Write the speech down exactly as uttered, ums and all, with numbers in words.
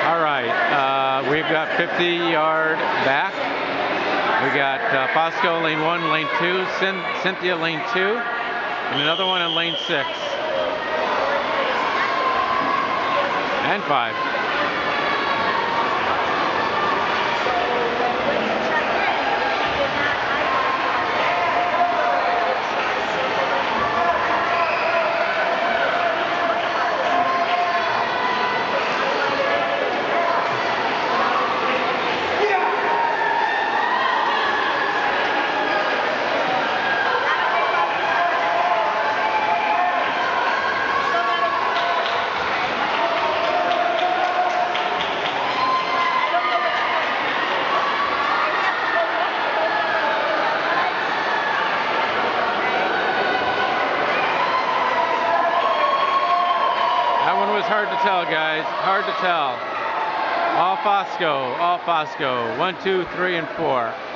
All right, uh, we've got fifty yard back. We got uh, Fosco lane one, lane two, Cyn Cynthia lane two, and another one in lane six. And five. That one was hard to tell, guys. Hard to tell. All Fosco, all Fosco. One, two, three, and four.